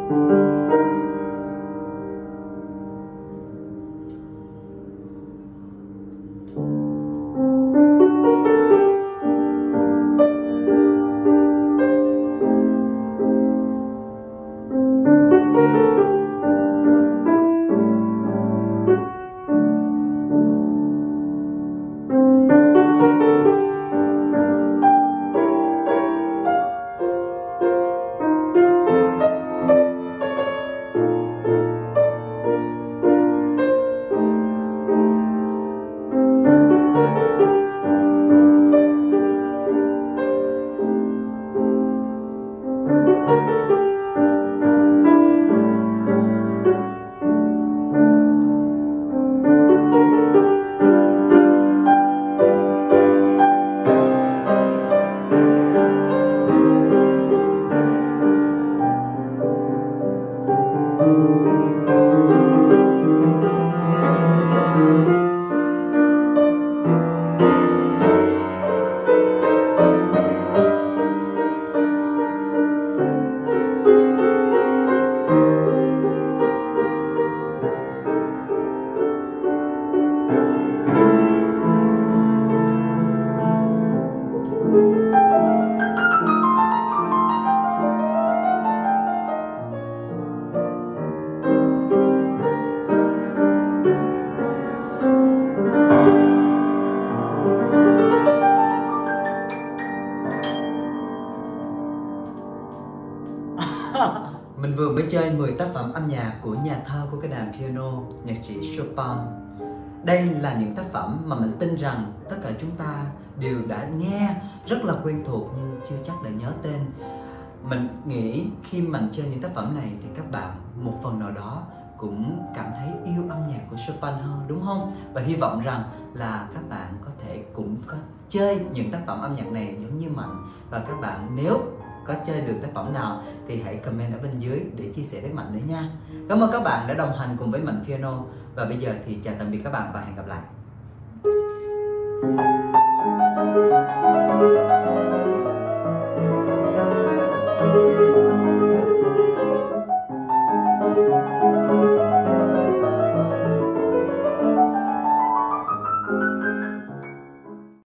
Mình vừa mới chơi 10 tác phẩm âm nhạc của nhà thơ của cái đàn piano, nhạc sĩ Chopin. Đây là những tác phẩm mà mình tin rằng tất cả chúng ta đều đã nghe rất là quen thuộc nhưng chưa chắc đã nhớ tên. Mình nghĩ khi mình chơi những tác phẩm này thì các bạn một phần nào đó cũng cảm thấy yêu âm nhạc của Chopin hơn, đúng không? Và hy vọng rằng là các bạn có thể cũng có chơi những tác phẩm âm nhạc này giống như Mạnh. Và các bạn nếu có chơi được tác phẩm nào thì hãy comment ở bên dưới để chia sẻ với Mạnh nữa nha. Cảm ơn các bạn đã đồng hành cùng với Mạnh Piano. Và bây giờ thì chào tạm biệt các bạn và hẹn gặp lại.